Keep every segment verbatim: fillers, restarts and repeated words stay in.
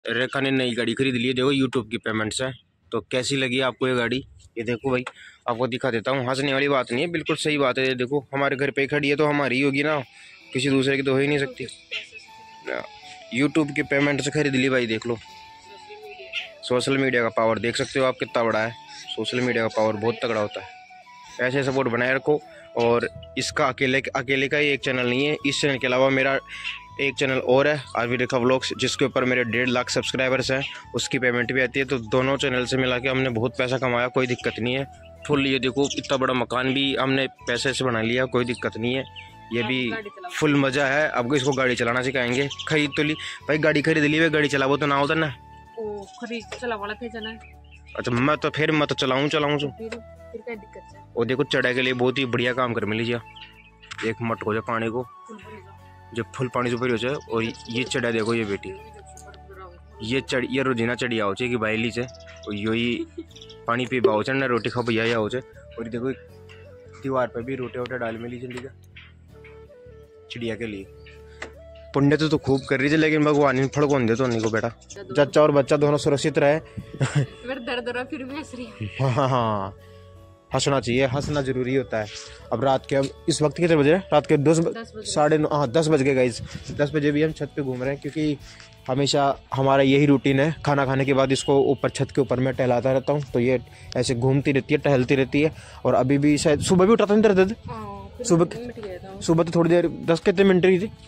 रेखा ने नई गाड़ी खरीद ली है, देखो यूट्यूब की पेमेंट्स है। तो कैसी लगी आपको ये गाड़ी? ये देखो भाई, आपको दिखा देता हूँ, हंसने वाली बात नहीं है, बिल्कुल सही बात है। ये देखो हमारे घर पे खड़ी है तो हमारी ही होगी ना, किसी दूसरे की तो हो ही नहीं सकती। यूट्यूब की पेमेंट से खरीद ली भाई, देख लो। सोशल मीडिया का पावर देख सकते हो आप कितना बड़ा है। सोशल मीडिया का पावर बहुत तगड़ा होता है। ऐसे सपोर्ट बनाए रखो। और इसका अकेले अकेले का ही एक चैनल नहीं है, इस चैनल के अलावा मेरा एक चैनल और है, आरवी रेखा व्लॉग्स, जिसके ऊपर मेरे डेढ़ लाख सब्सक्राइबर्स हैं। उसकी पेमेंट भी आती है। तो दोनों चैनल से मिला के हमने बहुत पैसा कमाया, कोई दिक्कत नहीं है। फुल ये देखो, इतना बड़ा मकान भी हमने पैसे से बना लिया, कोई दिक्कत नहीं है। ये भी फुल मज़ा है। अब इसको गाड़ी चलाना सिखाएंगे। खरीद तो ली भाई, गाड़ी खरीद ली है, गाड़ी चलाओ तो ना होता ना। खरीद चला वाला थे जना। अच्छा, मैं तो फिर मैं तो चलाऊँ चलाऊँ तो फिर फिर क्या दिक्कत है? और देखो चढ़ाई के लिए बहुत ही बढ़िया काम कर मिली। एक मटक हो जाए पानी को, जब फुल पानी से भरी हो जाए। और ये चढ़ा देखो, ये बेटी ये चढ़ ये रोजीना चढ़ी आओ कि बाइली से, और यही पानी पी बाओ चढ़ना, रोटी खा भैया आओ। और देखो दीवार पे भी रोटी वोटे डाल मिली चली चिड़िया के लिए। पुण्य तो, तो खूब कर रही थी, लेकिन भगवान फड़को दे तो नहीं को बेटा। चाचा और बच्चा दोनों सुरक्षित रहे। दर्द रहा फिर भी हंस रही। हाँ हाँ, हंसना चाहिए, हंसना जरूरी होता है। अब रात के, अब इस वक्त कितने बजे? रात के दस साढ़े नौ हाँ दस बज गए गाइस। दस बजे भी हम छत पे घूम रहे हैं, क्योंकि हमेशा हमारा यही रूटीन है। खाना खाने के बाद इसको ऊपर छत के ऊपर मैं टहलाता रहता हूँ, तो ये ऐसे घूमती रहती है, टहलती रहती है। और अभी भी शायद सुबह भी उठाता नहीं दर्द, सुबह सुबह तो थोड़ी देर, दस कितने मिनट रही थी,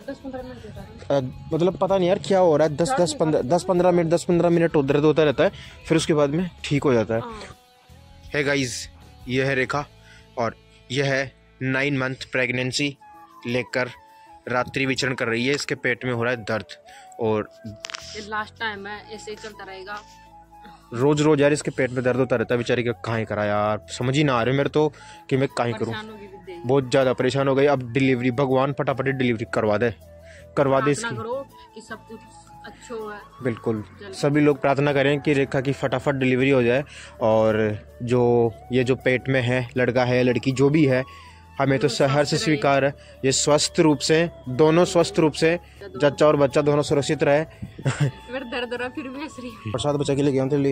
मतलब पता नहीं यार क्या हो रहा है। दस दस पंद्रह दस पंद्रह मिनट दस पंद्रह मिनट दर्द होता रहता है, फिर उसके बाद में ठीक हो जाता है। है गाइज, ये है रेखा, और यह है नाइन मंथ प्रेगनेंसी लेकर रात्रि विचरण कर रही है। इसके पेट में हो रहा है दर्द, और ये लास्ट टाइम है, ऐसे ही चलता रहेगा। रोज रोज यार इसके पेट में दर्द होता रहता है बेचारी का। कहाँ करा यार, समझ ही ना आ रहे मेरे तो कि मैं कहाँ करूँ। बहुत ज़्यादा परेशान हो गई। अब डिलीवरी, भगवान फटाफट डिलीवरी करवा दे, करवा दे इसकी, कि सब कुछ अच्छा है। बिल्कुल, सभी लोग प्रार्थना करें कि रेखा की फटाफट डिलीवरी हो जाए। और जो ये जो पेट में है, लड़का है लड़की जो भी है, हमें तो सहर से स्वीकार है। ये स्वस्थ रूप से, दोनों स्वस्थ रूप से, चाचा और बच्चा दोनों सुरक्षित रहे। दर्द रहा फिर भी हंस रही। प्रसाद बच्चा के लिए गया तेरे लिए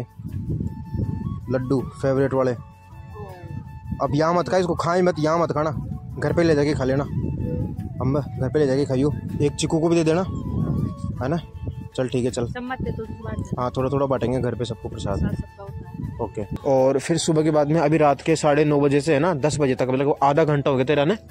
लड्डू फेवरेट वाले। अब यहाँ मत खा, इसको खाए मत, यहाँ मत खाना, घर पे ले जाके खा लेना। अम्बा घर पे ले जाके खाइयो, एक चिकू को भी दे देना, है ना। चल ठीक है, चल हाँ, थोड़ा थोड़ा बांटेंगे घर पे सबको प्रसाद। ओके। और फिर सुबह के बाद में, अभी रात के साढ़े नौ बजे से है ना दस बजे तक, मतलब आधा घंटा हो गया तेरा ने।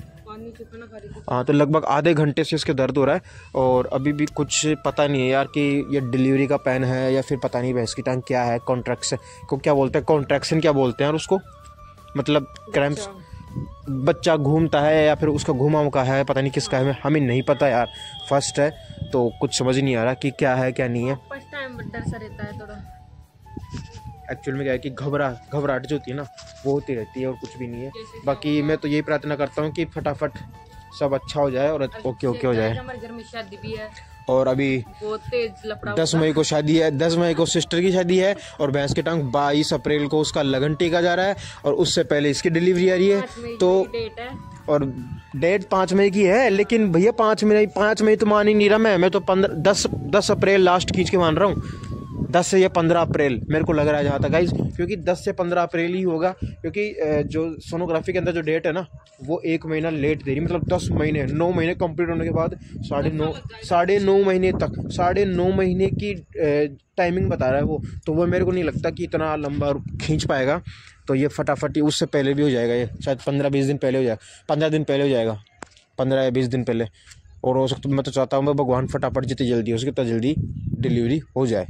हाँ, तो लगभग आधे घंटे से इसके दर्द हो रहा है। और अभी भी कुछ पता नहीं है यार कि ये डिलीवरी का पेन है या फिर पता नहीं भैंस की टांग क्या है, कॉन्ट्रैक्शन को क्या बोलते हैं, कॉन्ट्रैक्शन क्या बोलते हैं, और उसको मतलब क्रैम्प्स, बच्चा घूमता है या फिर उसका घुमाव का है, पता नहीं किसका है, हमें नहीं पता यार। फर्स्ट है तो कुछ समझ नहीं आ रहा कि क्या है क्या नहीं है। फर्स्ट टाइम डर सा रहता है थोड़ा। एक्चुअल में क्या है कि घबरा घबराहट जो होती है ना, वो होती रहती है, और कुछ भी नहीं है। बाकी मैं तो यही प्रार्थना करता हूँ कि फटाफट सब अच्छा हो जाए और ओके ओके हो जाए। हमारे घर में शादी भी है, और अभी बहुत तेज लफड़ा, दस मई को शादी है, दस मई को सिस्टर की शादी है, और भैंस के टांग बाईस अप्रैल को उसका लगन टीका जा रहा है, और उससे पहले इसकी डिलीवरी आ रही है। तो डेट है, और डेट पाँच मई की है, लेकिन भैया पाँच मई पाँच मई तो मान ही नहीं रहा मैं मैं तो पंद्रह दस दस अप्रैल लास्ट खींच के मान रहा हूँ। दस से या पंद्रह अप्रैल मेरे को लग रहा है जहाँ तक गाइस, क्योंकि दस से पंद्रह अप्रैल ही होगा, क्योंकि जो सोनोग्राफी के अंदर जो डेट है ना, वो एक महीना लेट दे रही, मतलब दस महीने नौ महीने कंप्लीट होने के बाद साढ़े नौ साढ़े नौ महीने तक साढ़े नौ महीने की टाइमिंग बता रहा है वो। तो वो मेरे को नहीं लगता कि इतना लंबा खींच पाएगा। तो ये फटाफट ही उससे पहले भी हो जाएगा, ये शायद पंद्रह बीस दिन पहले हो जाएगा, पंद्रह दिन पहले हो जाएगा, पंद्रह या बीस दिन पहले। और हो सकता, मैं तो चाहता हूँ मैं भगवान फटाफट जितनी जल्दी हो सके उतना जल्दी डिलीवरी हो जाए।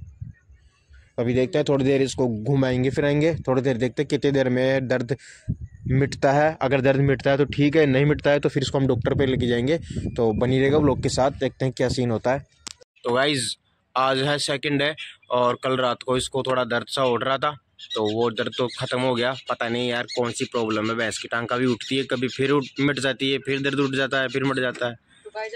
अभी देखते हैं, थोड़ी देर इसको घुमाएंगे फिराएंगे, थोड़ी देर देखते हैं कितनी देर में दर्द मिटता है। अगर दर्द मिटता है तो ठीक है, नहीं मिटता है तो फिर इसको हम डॉक्टर पे लेके जाएंगे। तो बनी रहेगा व्लॉग के साथ, देखते हैं क्या सीन होता है। तो गाइज आज है सेकंड है, और कल रात को इसको थोड़ा दर्द सा उठ रहा था, तो वो दर्द तो ख़त्म हो गया। पता नहीं यार कौन सी प्रॉब्लम है, भैंस की टांग कभी उठती है, कभी फिर मिट जाती है, फिर दर्द उठ जाता है, फिर मिट जाता है।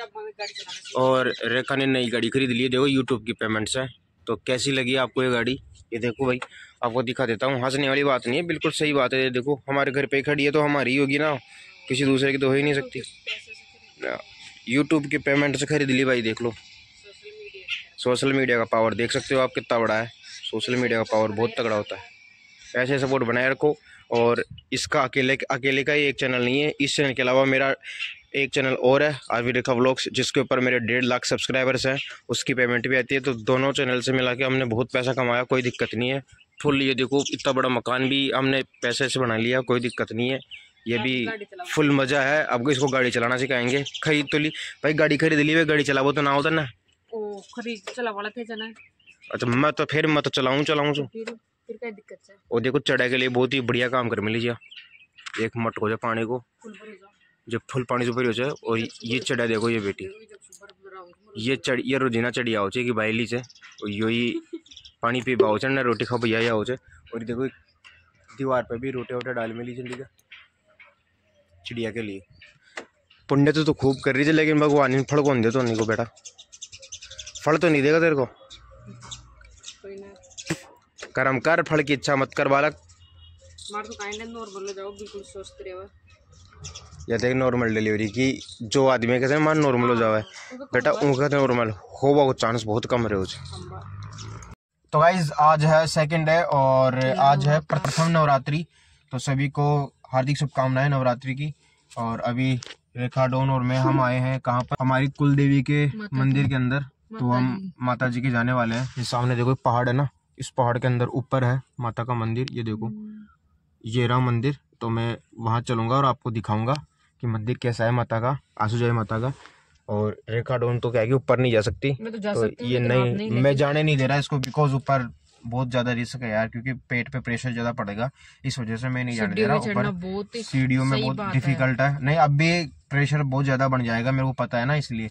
और रेखा ने नई गाड़ी खरीद ली है, देखो यूट्यूब की पेमेंट्स है। तो कैसी लगी आपको ये गाड़ी? ये देखो भाई, आपको दिखा देता हूँ, हंसने वाली बात नहीं है, बिल्कुल सही बात है। ये देखो हमारे घर पे खड़ी है तो हमारी ही होगी ना, किसी दूसरे की तो हो ही नहीं सकती। यूट्यूब की पेमेंट से खरीद ली भाई, देख लो। सोशल मीडिया का पावर देख सकते हो आप कितना बड़ा है। सोशल मीडिया का पावर बहुत तगड़ा होता है। ऐसे सपोर्ट बनाए रखो। और इसका अकेले अकेले का ही एक चैनल नहीं है, इस चैनल के अलावा मेरा एक चैनल और है आरवी रेखा व्लॉग्स, जिसके ऊपर मेरे डेढ़ लाख सब्सक्राइबर्स हैं, उसकी पेमेंट भी आती है। तो दोनों चैनल से मिला के हमने बहुत पैसा कमाया, कोई दिक्कत नहीं है। फुल ये देखो इतना बड़ा मकान भी हमने पैसे से बना लिया, कोई दिक्कत नहीं है। ये भी फुल मज़ा है। अब इसको गाड़ी चलाना सिखाएंगे। खरीद तो ली भाई, गाड़ी खरीद ली भाई, गाड़ी चलाओ तो ना होता ना। ओ खरीद चला वाला थे जना। अच्छा मैं तो फिर मैं तो चलाऊँ चलाऊँ तो फिर फिर क्या दिक्कत है। और देखो चढ़ाई के लिए बहुत ही बढ़िया काम कर मिलीजिए। एक मट हो जाए पानी को, जब फुल पानी से भरी हो जाए। और ये चढ़ा देखो, ये बेटी ये चढ़ ये रोजीना चढ़ी आओ कि बाइली से यही पानी पी पाओ ना, रोटी खा भैया आओ। और देखो दीवार पे भी रोटे वोटे डाल मिली चंडी का चिड़िया के लिए। पुण्य तो, तो खूब कर रही है, लेकिन भगवान ने फल कौन दे तो नहीं को बेटा, फल तो नहीं देगा तेरे को। कर्म कर, फल की इच्छा मत कर बालक। मार तो काइंड नॉर्मल हो जाओ, बिल्कुल स्वस्थ रहो। या देख नॉर्मल डिलीवरी की जो आदमी कहते हैं मान नॉर्मल हो जावे बेटा, उनका तो नॉर्मल होगा वो चांस बहुत कम रहे हो। तो गाइज आज है सेकंड डे और आज है प्रथम नवरात्रि। तो सभी को हार्दिक शुभकामनाएं नवरात्रि की। और अभी रेखा डोन और मैं हम आए हैं कहाँ पर, हमारी कुल देवी के मंदिर के अंदर। तो हम माता जी के जाने वाले हैं। ये सामने देखो पहाड़ है ना, इस पहाड़ के अंदर ऊपर है माता का मंदिर। ये देखो ये रहा मंदिर। तो मैं वहाँ चलूँगा और आपको दिखाऊंगा कि मंदिर कैसा है माता का, आंसू जय माता का। और रेखा डोन तो क्या है कि ऊपर नहीं जा सकती, मैं तो, जा तो सकती ये नहीं, नहीं मैं जाने नहीं दे रहा इसको, बिकॉज ऊपर बहुत ज्यादा रिस्क है यार, क्योंकि पेट पे प्रेशर ज्यादा पड़ेगा, इस वजह से मैं नहीं जाने दे रहा ऊपर। सीढ़ियों में बहुत डिफिकल्ट है। नहीं अब भी प्रेशर बहुत ज्यादा बन जाएगा, मेरे को पता है ना, इसलिए।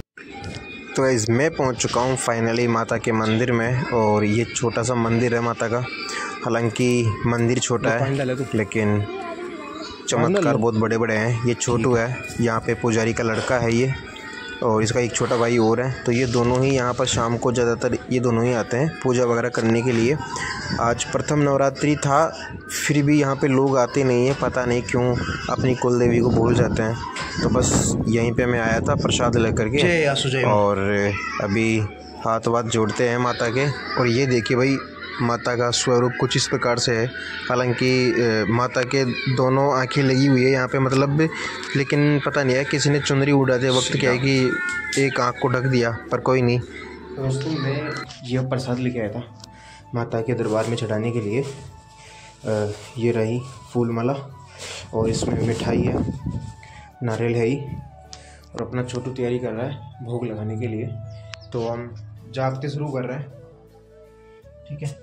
तो इस मैं पहुंच चुका हूं फाइनली माता के मंदिर में। और ये छोटा सा मंदिर है माता का, हालांकि मंदिर छोटा है लेकिन चमत्कार बहुत बड़े बड़े हैं। ये छोटू है, यहाँ पे पुजारी का लड़का है ये, और इसका एक छोटा भाई और है। तो ये दोनों ही यहाँ पर शाम को ज़्यादातर ये दोनों ही आते हैं पूजा वगैरह करने के लिए। आज प्रथम नवरात्रि था, फिर भी यहाँ पे लोग आते नहीं हैं, पता नहीं क्यों, अपनी कुल देवी को भूल जाते हैं। तो बस यहीं पे मैं आया था प्रसाद लेकर के, और अभी हाथ वाथ जोड़ते हैं माता के। और ये देखिए भाई माता का स्वरूप कुछ इस प्रकार से है। हालांकि माता के दोनों आंखें लगी हुई है यहाँ पे, मतलब, लेकिन पता नहीं है किसी ने चुनरी उड़ाते वक्त क्या है कि एक आंख को ढक दिया, पर कोई नहीं। दोस्तों मैं ये प्रसाद लेके आया था माता के दरबार में चढ़ाने के लिए। आ, ये रही फूल माला, और इसमें मिठाई है, नारियल है ही, और अपना छोटू तैयारी कर रहा है भोग लगाने के लिए। तो हम जागते शुरू कर रहे हैं, ठीक है।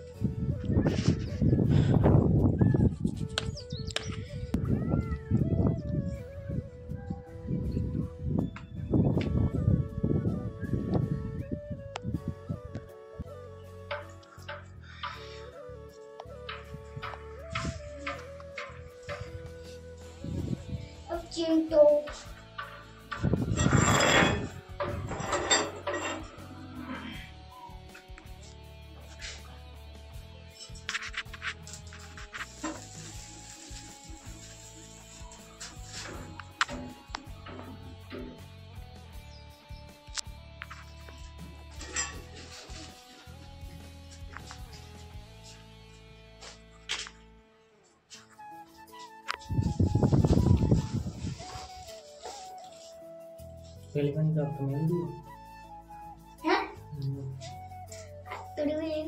Chintu Kailangan daw tumindi. Ha? Tuloy.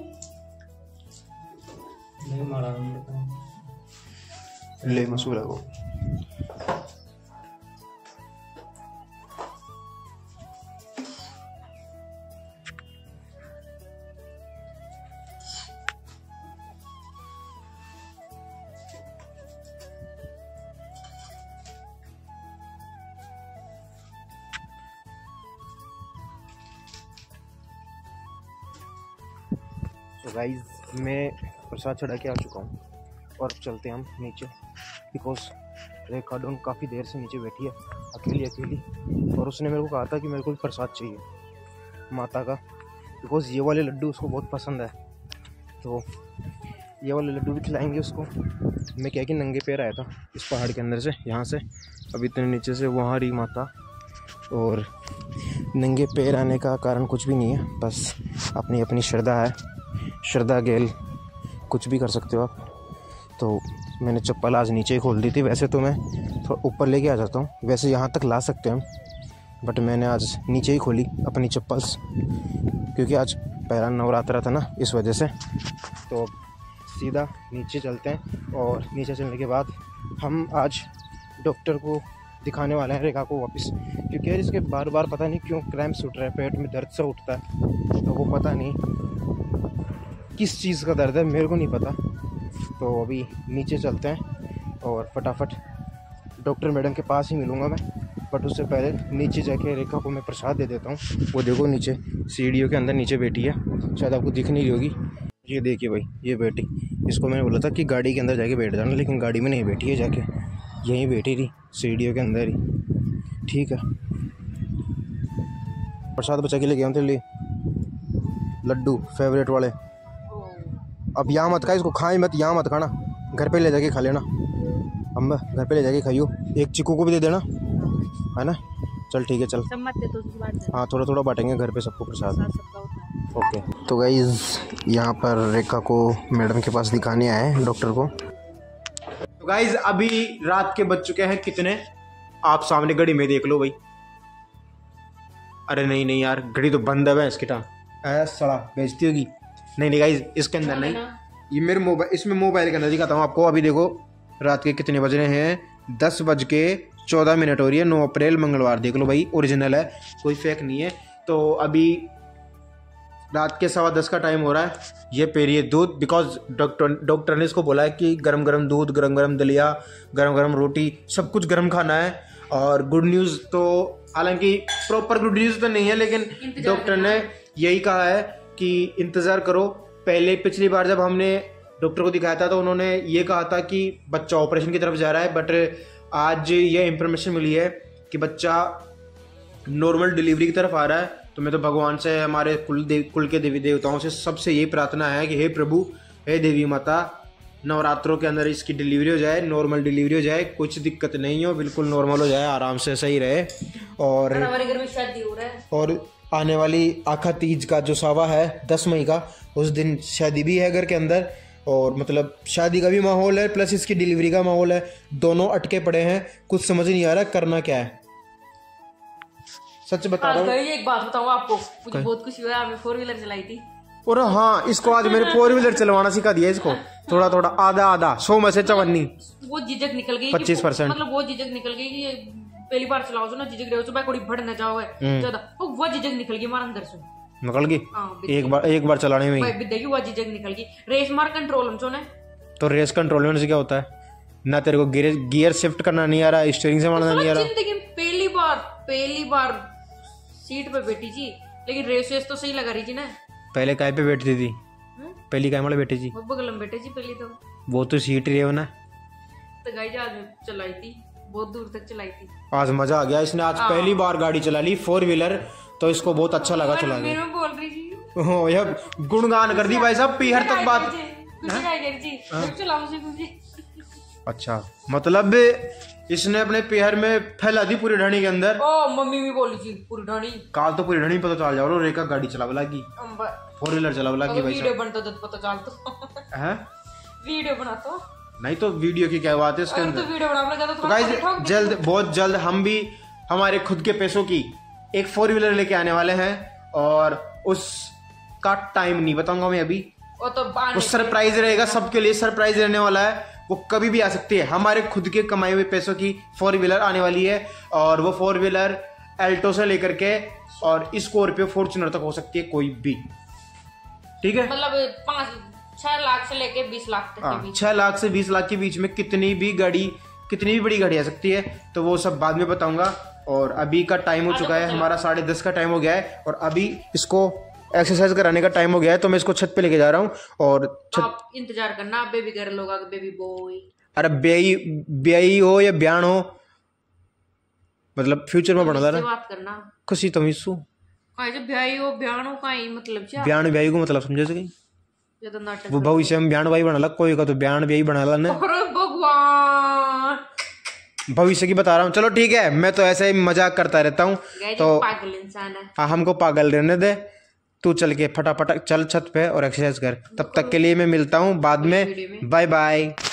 May marami ka. ले मसूरा को तो गाइस मैं प्रसाद चढ़ा के आ चुका हूँ और अब चलते हैं हम नीचे, बिकॉज रेखा डोन काफ़ी देर से नीचे बैठी है अकेली अकेली, और उसने मेरे को कहा था कि मेरे को भी प्रसाद चाहिए माता का, बिकॉज ये वाले लड्डू उसको बहुत पसंद है। तो ये वाले लड्डू भी खिलाएंगे उसको। मैं क्या कि नंगे पैर आया था इस पहाड़ के अंदर से, यहाँ से अब इतने नीचे से वहाँ रही माता, और नंगे पैर आने का कारण कुछ भी नहीं है, बस अपनी अपनी श्रद्धा है। श्रद्धा गेल कुछ भी कर सकते हो आप। तो मैंने चप्पल आज नीचे ही खोल दी थी, वैसे तो मैं थोड़ा ऊपर लेके आ जाता हूँ, वैसे यहाँ तक ला सकते हैं हम, बट मैंने आज नीचे ही खोली अपनी चप्पल, क्योंकि आज पहला नवरात्रा था ना, इस वजह से। तो सीधा नीचे चलते हैं और नीचे चलने के बाद हम आज डॉक्टर को दिखाने वाले हैं रेखा को वापस, क्योंकि यार इसके बार बार पता नहीं क्यों क्रैम्प्स उठ रहा है, पेट में दर्द सा उठता है, तो वो पता नहीं किस चीज़ का दर्द है, मेरे को नहीं पता। तो अभी नीचे चलते हैं और फटाफट डॉक्टर मैडम के पास ही मिलूँगा मैं, बट उससे पहले नीचे जाके रेखा को मैं प्रसाद दे देता हूँ। वो देखो नीचे सीढ़ियों के अंदर नीचे बैठी है, शायद आपको दिख नहीं रही होगी। ये देखिए भाई, ये बैठी, इसको मैंने बोला था कि गाड़ी के अंदर जाके बैठ जाना, लेकिन गाड़ी में नहीं बैठी है, जाके यहीं बैठी रही सीढ़ियों के अंदर ही। ठीक है, प्रसाद बचा के ले गया हूँ तेरे लिए, लड्डू फेवरेट वाले। अब यहाँ मत खा, इसको खाए मत, यहाँ मत खाना, घर पे ले जाके खा लेना। अम्बा घर पे ले जाके खाइयो, एक चिकू को भी दे देना, है ना। चल ठीक है, चल। हाँ, थोड़ा थोड़ा बांटेंगे घर पे सबको प्रसाद। ओके। तो गाइज यहाँ पर रेखा को मैडम के पास दिखाने आए हैं, डॉक्टर को। तो गाइज अभी रात के बज चुके हैं कितने, आप सामने घड़ी में देख लो भाई। अरे नहीं नहीं यार, घड़ी तो बंद है इसकी टांग, सड़ा बेचती होगी। नहीं नहीं गाइज, इसके अंदर नहीं, ये मेरे मोबाइल, इसमें मोबाइल के अंदर दिखाता हूँ आपको। अभी देखो रात के कितने बज रहे हैं, दस बज के चौदह मिनट हो रही है, नौ अप्रैल मंगलवार। देख लो भाई, ओरिजिनल है, कोई फेक नहीं है। तो अभी रात के सवा दस का टाइम हो रहा है। ये पी रही है दूध, बिकॉज डॉक्टर डॉक्टर ने इसको बोला है कि गरम गरम दूध, गरम गरम दलिया, गरम गरम रोटी, सब कुछ गरम खाना है। और गुड न्यूज़ तो, हालांकि प्रॉपर गुड न्यूज़ तो नहीं है, लेकिन डॉक्टर ने यही कहा है कि इंतज़ार करो। पहले पिछली बार जब हमने डॉक्टर को दिखाया था तो उन्होंने ये कहा था कि बच्चा ऑपरेशन की तरफ जा रहा है, बट आज ये इंफॉर्मेशन मिली है कि बच्चा नॉर्मल डिलीवरी की तरफ आ रहा है। तो मैं तो भगवान से, हमारे कुल देव कुल के देवी देवताओं से सबसे यही प्रार्थना है कि हे प्रभु, हे देवी माता, नवरात्रों के अंदर इसकी डिलीवरी हो जाए, नॉर्मल डिलीवरी हो जाए, कुछ दिक्कत नहीं हो, बिल्कुल नॉर्मल हो जाए, आराम से सही रहे। और हमारे घर में शादी हो रहा है, और आने वाली आखा तीज का जो सावा है दस मई का, उस दिन शादी भी है घर के अंदर। और मतलब शादी का भी माहौल है, प्लस इसकी डिलीवरी का माहौल है, दोनों अटके पड़े हैं, कुछ समझ नहीं आ रहा करना क्या है। सच बता रहा हूँ, एक बात बताऊँ आपको, मुझे बहुत खुशी हुई, आपने फोर व्हीलर चलाई थी। और हाँ, इसको आज मैंने फोर व्हीलर चलवाना सिखा दिया इसको, थोड़ा थोड़ा, आधा आधा, सौ में से चवन्नी, वो झिझक निकल गई, पच्चीस परसेंट, मतलब वो झिझक निकल गई कि ये पहली बार चलाओ तो ना झिझक रहे हो, सुबह कोई भड़ न जाओगे ज्यादा, तो वो झिझक निकल गई हमारे अंदर से, निकल गई। हाँ, एक बार एक बार चलाने में ही देखिए वो झिझक निकल गई। रेस मार कंट्रोल हम ने, तो रेस कंट्रोल में से क्या होता है ना, तेरे को गियर गियर शिफ्ट करना नहीं आ रहा, स्टीयरिंग से मारना नहीं आ रहा। जिंदगी में पहली बार पहली बार सीट पे बैठी थी, लेकिन रेस वेस तो सही लगा रही थी ना। पहले काय पे बैठती थी, पहली काय वाले बैठी थी, वो बगल में बैठे थी पहली, तो वो तो सीट रही हो ना। तो गाइस आज चलाई थी, बहुत दूर तक चलाई थी, आज मजा आ गया, इसने आज पहली बार गाड़ी चला ली फोर व्हीलर, तो इसको बहुत अच्छा लगा चला के। मैं बोल रही थी, हो यार, गुणगान कर दी भाई साहब, पीहर तक बात। अच्छा, मतलब इसने अपने पेहर में फैला दी पूरी ढाणी के अंदर। ओ मम्मी भी बोली थी पूरी ढाणी, काल तो पूरी ढाणी पता चल जाओ, रेखा गाड़ी चलावे लगी, फोर व्हीलर चलावे लगी भाई वीडियो बनता तो पता चल तो है, वीडियो बना तो नहीं तो वीडियो की क्या बात है इसके अंदर। तो वीडियो बनाना चाहता तो गाइस जल्द, बहुत जल्द हम भी हमारे खुद के पैसों की एक फोर व्हीलर लेके आने वाले हैं, और उसका टाइम नहीं बताऊंगा मैं अभी, वो तो वो सरप्राइज रहेगा, सबके लिए सरप्राइज रहने वाला है, वो कभी भी आ सकती है। हमारे खुद के कमाए हुए पैसों की फोर व्हीलर आने वाली है, और वो फोर व्हीलर एल्टो से लेकर के और स्कॉर्पियो फॉर्च्यूनर तक हो सकती है, कोई भी, ठीक है। मतलब पाँच छह लाख से लेके बीस लाख तक के बीच, छह लाख से बीस लाख के बीच में कितनी भी गाड़ी, कितनी भी बड़ी गाड़ी आ सकती है, तो वो सब बाद में बताऊंगा। और अभी का टाइम हो चुका है हमारा, साढ़े दस का टाइम हो गया है, और अभी इसको एक्सरसाइज कराने का टाइम हो गया है, तो मैं इसको छत पे लेके जा रहा हूँ। और छत... आप इंतजार करना, बेबी गर्ल होगा, बेबी बॉय, अरे ब्याई ब्याई हो या ब्यान हो, मतलब फ्यूचर में बना रहा बात करना खुशी तो मिसू ब्याई हो ब्यान हो काई मतलब क्या, ब्यान ब्याई को मतलब समझे सके, ये तो नाटक वो भविष्य में ब्यान भाई बना ला, कोई का तो ब्यान ब्याई बना ला ना। अरे भगवान, भविष्य की बता रहा हूँ। चलो ठीक है, मैं तो ऐसे ही मजाक करता रहता हूँ गाइस तो पागल इंसान है। हाँ, हमको पागल रहने दे। तू चल के फटाफट चल छत पे और एक्सरसाइज कर। तब तक के लिए मैं मिलता हूँ बाद में। Bye bye.